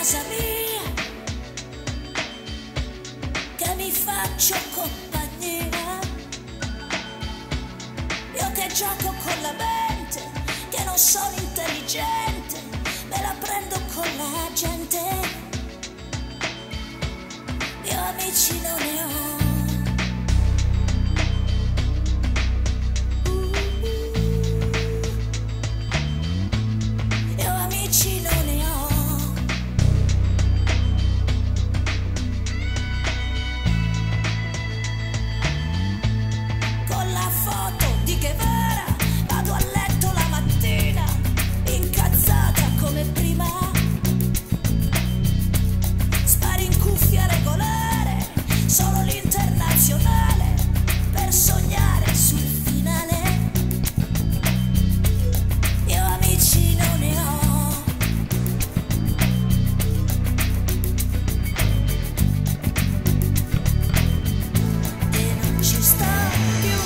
casa mia, che mi faccio compagnia. Io che gioco con la mente, che non sono intelligente, me la prendo con la gente. Io amici non ne ho. Per sognare sul finale. Io amici non ne ho. E non ci sto più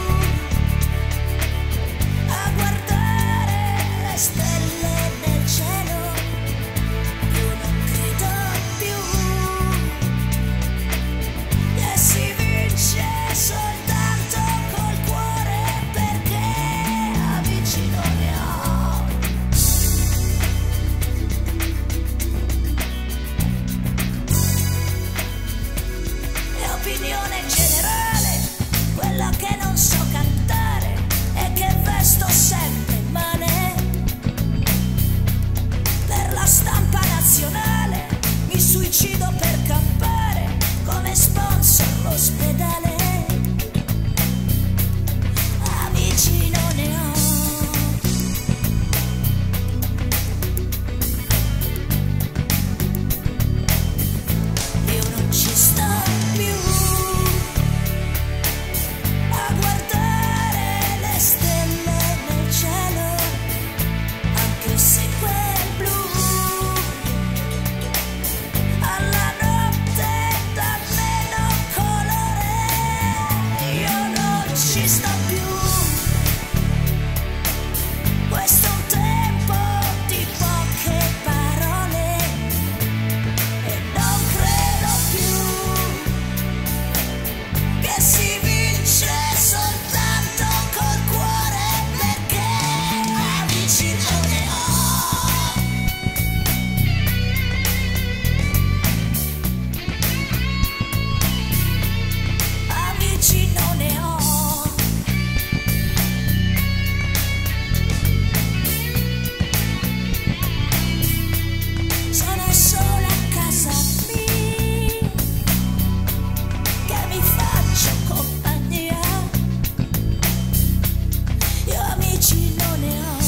a guardare le stelle nel cielo. Io non credo più che si vince soltanto col cuore, perché amici non ne ho. È opinione generale quella che non so cantare e che vesto sempre male. Per la stampa nazionale mi suicido per campare come sponsor l'ospedale. Amici non ne ho. Io non ci sto più a guardare le stelle nel cielo, anche se quel blu alla notte dà meno colore. Io non ci sto più. Questo è un tempo di poche parole e non credo più che si vince soltanto col cuore, perché amici non ne ho. Amici non ne ho. Sono sola a casa mia, che mi faccio compagnia. Io amici non ne ho.